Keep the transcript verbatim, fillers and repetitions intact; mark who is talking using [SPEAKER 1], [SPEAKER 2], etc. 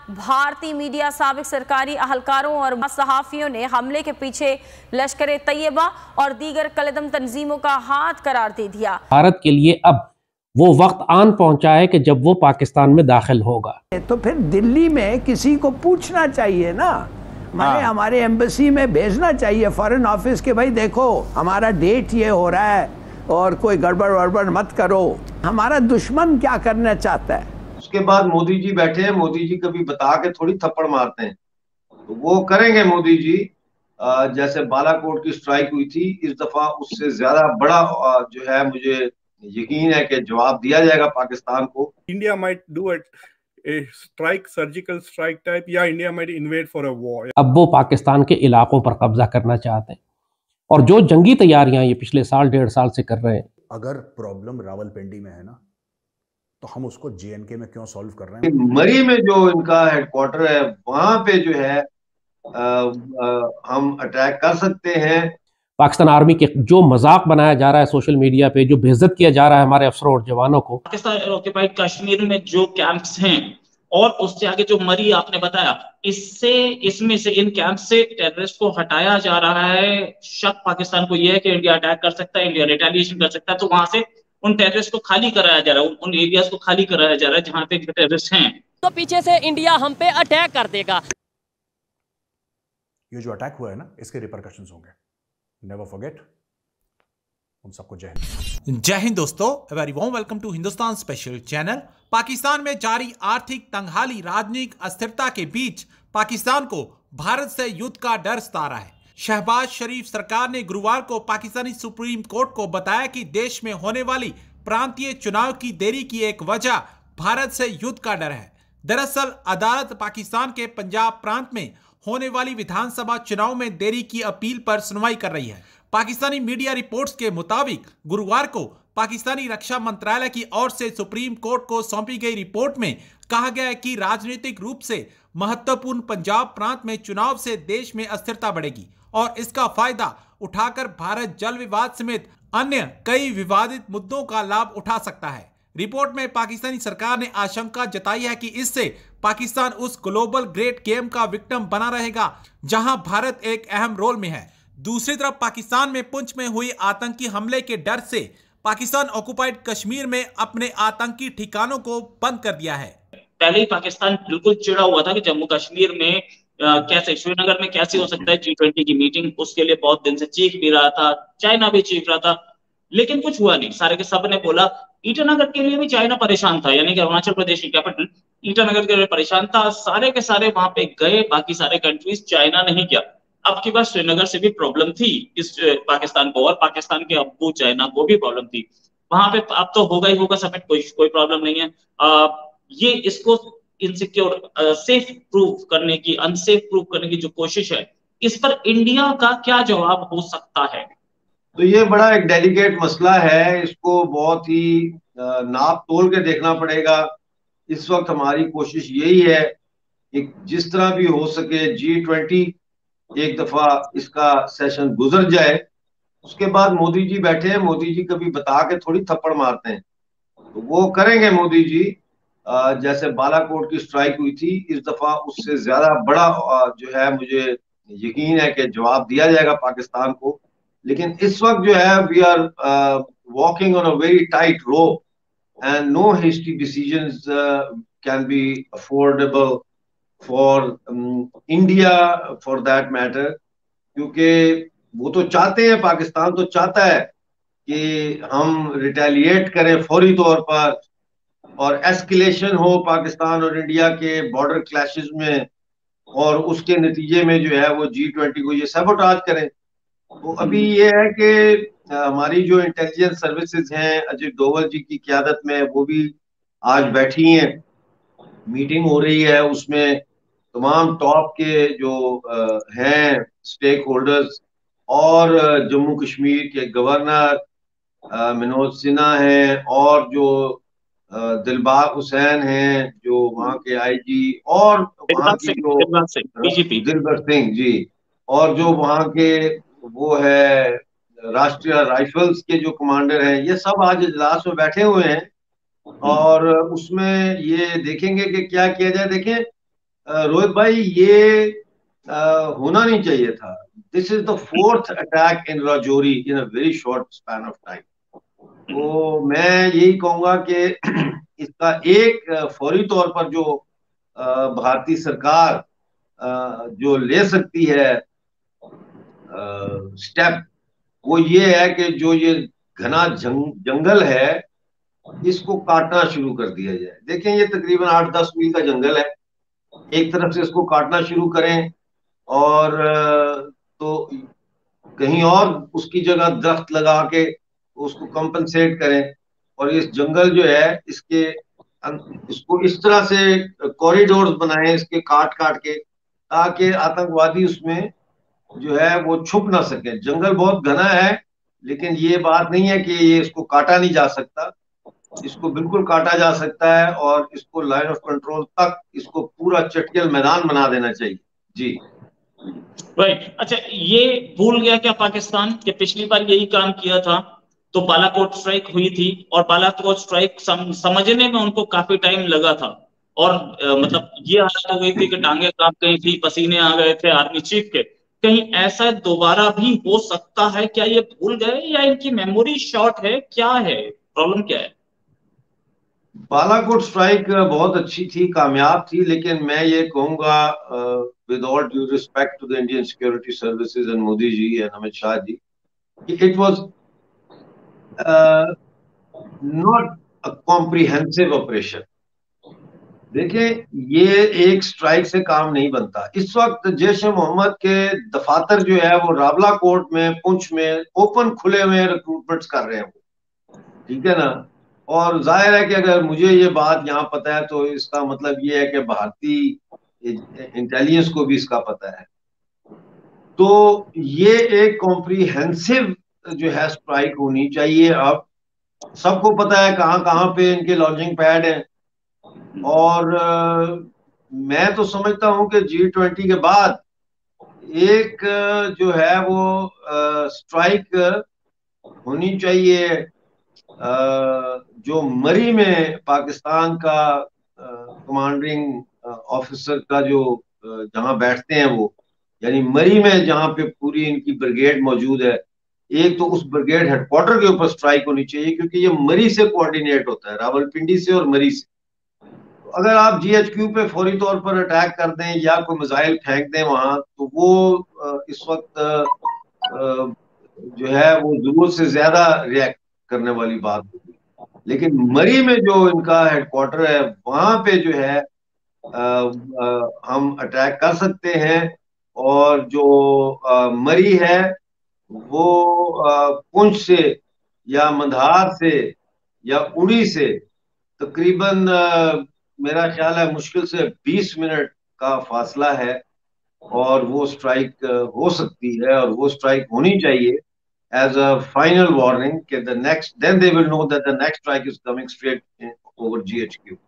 [SPEAKER 1] भारतीय मीडिया साबिक सरकारी अहलकारों और सहाफियों ने हमले के पीछे लश्कर तैयबा और दीगर कलदम तंजीमों का हाथ करार दे दिया।
[SPEAKER 2] भारत के लिए अब वो वक्त आन पहुंचा है कि जब वो पाकिस्तान में दाखिल होगा
[SPEAKER 3] तो फिर दिल्ली में किसी को पूछना चाहिए ना, मैंने हाँ। हमारे एम्बेसी में भेजना चाहिए फॉरेन ऑफिस के, भाई देखो हमारा डेट ये हो रहा है और कोई गड़बड़ वड़बड़ मत करो। हमारा दुश्मन क्या करना चाहता है।
[SPEAKER 4] उसके बाद मोदी जी बैठे हैं, मोदी जी कभी बता के थोड़ी थप्पड़ मारते हैं, तो वो करेंगे मोदी जी। जैसे बालाकोट की स्ट्राइक हुई थी, इस दफा उससे ज्यादा बड़ा जो है मुझे यकीन है कि जवाब दिया जाएगा पाकिस्तान को।
[SPEAKER 5] India might do it a strike, surgical strike type, या India might invade for a war.
[SPEAKER 2] अब वो पाकिस्तान के इलाकों पर कब्जा करना चाहते हैं और जो जंगी तैयारियां ये पिछले साल डेढ़ साल से कर रहे हैं।
[SPEAKER 6] अगर प्रॉब्लम रावलपिंडी में है ना, तो हम उसको जे एंड के में क्यों सॉल्व कर रहे हैं।
[SPEAKER 4] मरी में जो इनका हेडक्वार्टर है वहां पे जो है आ, आ, हम अटैक कर सकते हैं।
[SPEAKER 2] पाकिस्तान आर्मी के जो मजाक बनाया जा रहा है सोशल मीडिया पे, जो बेइज्जत किया जा रहा है हमारे अफसरों और जवानों को।
[SPEAKER 7] पाकिस्तान ऑक्युपाइड कश्मीर में जो कैंप्स हैं और उससे आगे जो मरी आपने बताया, इससे इसमें से इन कैंप से टेररिस्ट को हटाया जा रहा है। शक पाकिस्तान को यह है कि इंडिया अटैक कर सकता है, इंडिया रिटेलिएशन कर सकता है, तो वहां से उन टेररिस्ट को खाली कराया जा रहा है, उन एरियाज को खाली कराया जा रहा है जहां पे टेररिस्ट हैं।
[SPEAKER 8] तो पीछे से इंडिया हम पे अटैक कर देगा।
[SPEAKER 6] ये जो अटैक हुआ है ना, इसके रिपरकशंस होंगे, नेवर फॉरगेट। उन सबको जय हिंद।
[SPEAKER 9] जय हिंद दोस्तों, very warm welcome to Hindustan special channel. Pakistan में जारी आर्थिक तंगहाली, राजनीतिक अस्थिरता के बीच पाकिस्तान को भारत से युद्ध का डर सता रहा है। शहबाज शरीफ सरकार ने गुरुवार को पाकिस्तानी सुप्रीम कोर्ट को बताया कि देश में होने वाली प्रांतीय चुनाव की देरी की एक वजह भारत से युद्ध का डर है। दरअसल अदालत पाकिस्तान के पंजाब प्रांत में होने वाली विधानसभा चुनाव में देरी की अपील पर सुनवाई कर रही है। पाकिस्तानी मीडिया रिपोर्ट्स के मुताबिक गुरुवार को पाकिस्तानी रक्षा मंत्रालय की ओर से सुप्रीम कोर्ट को सौंपी गई रिपोर्ट में कहा गया है कि राजनीतिक रूप से महत्वपूर्ण पंजाब प्रांत में चुनाव से देश में अस्थिरता बढ़ेगी और इसका फायदा उठाकर भारत जल विवाद समेत अन्य कई विवादित मुद्दों का लाभ उठा सकता है। रिपोर्ट में पाकिस्तानी सरकार ने आशंका जताई है कि इससे पाकिस्तान उस ग्लोबल ग्रेट गेम का विक्टिम बना रहेगा जहां भारत एक अहम रोल में है। दूसरी तरफ पाकिस्तान में पुंछ में हुई आतंकी हमले के डर से पाकिस्तान ऑक्युपाइड कश्मीर में अपने आतंकी ठिकानों को बंद कर दिया है।
[SPEAKER 7] पहले ही पाकिस्तान बिल्कुल चिड़ा हुआ था कि जम्मू कश्मीर में आ, कैसे श्रीनगर में कैसे हो सकता है जी ट्वेंटी की मीटिंग, उसके लिए बहुत दिन से चीख भी रहा था, चाइना भी चीख रहा था, लेकिन कुछ हुआ नहीं। सारे के सब ने बोला, ईटानगर के लिए भी चाइना परेशान था, यानी कि अरुणाचल प्रदेश की कैपिटल ईटानगर के लिए परेशान था। सारे के सारे वहां पे गए, बाकी सारे कंट्रीज, चाइना नहीं गया। अब की बार श्रीनगर से भी प्रॉब्लम थी इस पाकिस्तान को, और पाकिस्तान के अब्बू चाइना को भी प्रॉब्लम थी वहां पे। अब तो होगा ही होगा समिट, कोई कोई प्रॉब्लम नहीं है। आ, ये इसको इनसिक्योर सेफ प्रूव करने की, अनसेफ प्रूव करने की जो कोशिश है, इस पर इंडिया का क्या जवाब हो सकता है।
[SPEAKER 4] तो ये बड़ा एक डेलिकेट मसला है, इसको बहुत ही नाप तोल के देखना पड़ेगा। इस वक्त हमारी कोशिश यही है कि जिस तरह भी हो सके जी ट्वेंटी एक दफा इसका सेशन गुजर जाए। उसके बाद मोदी जी बैठे हैं, मोदी जी कभी बता के थोड़ी थप्पड़ मारते हैं, तो वो करेंगे मोदी जी। जैसे बालाकोट की स्ट्राइक हुई थी, इस दफा उससे ज्यादा बड़ा जो है मुझे यकीन है कि जवाब दिया जाएगा पाकिस्तान को। लेकिन इस वक्त जो है we are walking on a very tight rope and no hasty decisions can be affordable for India for that matter, क्योंकि वो तो चाहते हैं, पाकिस्तान तो चाहता है कि हम रिटेलिएट करें फौरी तौर पर और एस्केलेशन हो पाकिस्तान और इंडिया के बॉर्डर क्लैशेस में, और उसके नतीजे में जो है वो जी ट्वेंटी को ये सबोटाज करें। तो अभी ये है कि हमारी जो इंटेलिजेंस सर्विसेज हैं अजय डोवल जी की क़यादत में, वो भी आज बैठी हैं, मीटिंग हो रही है, उसमें तमाम टॉप के जो हैं स्टेक होल्डर्स और जम्मू कश्मीर के गवर्नर मनोज सिन्हा हैं और जो दिलबाग हुसैन हैं जो वहाँ के आईजी, और वहाँ की जो दिलबर सिंह जी, और जो वहाँ के वो है राष्ट्रीय राइफल्स के जो कमांडर हैं, ये सब आज इजलास में बैठे हुए हैं और उसमें ये देखेंगे कि क्या किया जाए। देखें, रोहित भाई ये uh, होना नहीं चाहिए था। This is the fourth attack in Rajouri in a very short span of time. तो मैं यही कहूंगा कि इसका एक फौरी तौर पर जो भारतीय सरकार जो ले सकती है स्टेप, वो ये है कि जो ये घना जंग, जंगल है इसको काटना शुरू कर दिया जाए। देखें ये तकरीबन आठ दस मील का जंगल है, एक तरफ से इसको काटना शुरू करें और तो कहीं और उसकी जगह दरख्त लगा के उसको कंपनसेट करें, और इस जंगल जो है इसके इसको इस तरह से कॉरिडोर्स बनाएं इसके काट काट के, ताकि आतंकवादी उसमें जो है वो छुप ना सके। जंगल बहुत घना है, लेकिन ये बात नहीं है कि ये इसको काटा नहीं जा सकता, इसको बिल्कुल काटा जा सकता है और इसको लाइन ऑफ कंट्रोल तक इसको पूरा चटकेल मैदान बना देना चाहिए। जी
[SPEAKER 7] राइट। अच्छा, ये भूल गया क्या पाकिस्तान कि पिछली बार यही काम किया था तो बालाकोट स्ट्राइक हुई थी, और बालाकोट स्ट्राइक सम, समझने में उनको काफी टाइम लगा था, और आ, मतलब ये हालत हो गई थी कि टांगे कांप गई थी, पसीने आ गए थे आर्मी चीफ के। कहीं ऐसा दोबारा भी हो सकता है क्या? ये भूल गए या इनकी मेमोरी शॉर्ट है, क्या है प्रॉब्लम, क्या है?
[SPEAKER 4] बालाकोट स्ट्राइक बहुत अच्छी थी, कामयाब थी, लेकिन मैं ये कहूंगा with all due respect to the Indian security services and Modi ji and Amit Shah ji, it was not a comprehensive operation. देखें ये एक स्ट्राइक से काम नहीं बनता। इस वक्त जैश ए मोहम्मद के दफातर जो है वो रावला कोट में, पुंछ में ओपन खुले में रिक्रूटमेंट्स कर रहे हैं, ठीक है ना। और जाहिर है कि अगर मुझे ये बात यहाँ पता है तो इसका मतलब ये है कि भारतीय इंटेलिजेंस को भी इसका पता है। तो ये एक कॉम्प्रिहेंसिव जो है स्ट्राइक होनी चाहिए। अब सबको पता है कहाँ कहाँ पे इनके लॉन्चिंग पैड हैं, और आ, मैं तो समझता हूँ कि जी ट्वेंटी के बाद एक जो है वो स्ट्राइक होनी चाहिए जो मरी में पाकिस्तान का कमांडिंग ऑफिसर का जो जहां बैठते हैं वो, यानी मरी में जहां पे पूरी इनकी ब्रिगेड मौजूद है, एक तो उस ब्रिगेड हेडक्वार्टर के ऊपर स्ट्राइक होनी चाहिए, क्योंकि ये मरी से कोऑर्डिनेट होता है, रावलपिंडी से और मरी से। तो अगर आप जीएचक्यू पे फौरी तौर पर अटैक कर दें या कोई मिसाइल फेंक दें वहां, तो वो इस वक्त जो है वो जरूरत से ज्यादा रिएक्ट करने वाली बात होगी। लेकिन मरी में जो इनका हेडक्वार्टर है वहां पे जो है आ, आ, हम अटैक कर सकते हैं, और जो आ, मरी है वो पुंछ से या मंधार से या उड़ी से तकरीबन मेरा ख्याल है मुश्किल से बीस मिनट का फासला है, और वो स्ट्राइक हो सकती है, और वो स्ट्राइक होनी चाहिए as a final warning that the next, then they will know that the next strike is coming straight in, over G H Q.